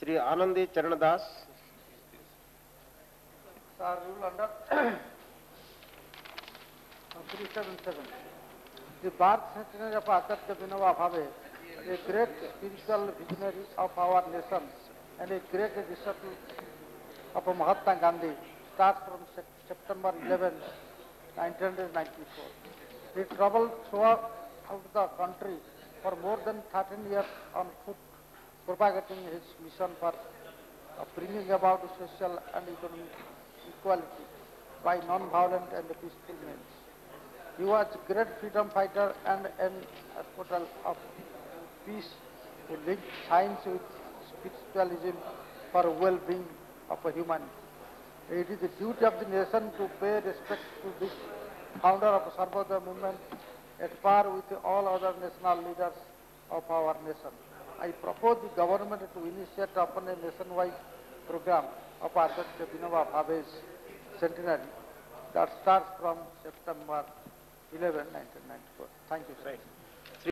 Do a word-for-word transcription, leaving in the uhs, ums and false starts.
Shri Anadi Charan Das. Sir, rule under three seventy-seven. The birth centenary of Acharya Vinoba Bhave, a great spiritual visionary of our nation and a great disciple of Mahatma Gandhi, starts from September eleventh, nineteen ninety-four. He traveled throughout the country for more than thirteen years on foot, propagating his mission for uh, bringing about social and economic equality by non-violent and peaceful means. He was a great freedom fighter and an advocate of peace who linked science with spiritualism for well-being of humanity. It is the duty of the nation to pay respect to this founder of Sarvodaya movement at par with all other national leaders of our nation. I propose the government to initiate upon a nationwide program of Acharya Vinoba Bhave's centenary that starts from September eleventh, nineteen ninety-four. Thank you, sir. Right.